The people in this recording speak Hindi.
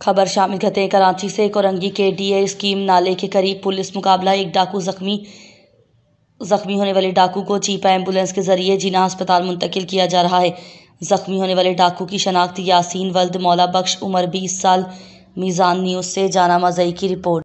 खबर शामिल करते हैं कराची से। कोरंगी के डीए स्कीम नाले के करीब पुलिस मुकाबला। एक डाकू जख्मी होने वाले डाकू को चीपा एम्बुलेंस के जरिए जिना अस्पताल मुंतकिल किया जा रहा है। जख्मी होने वाले डाकू की शनाख्त यासीन वल्द मौला बख्श उम्र 20 साल। मीज़ान न्यूज़ से जाना मज़ई की रिपोर्ट।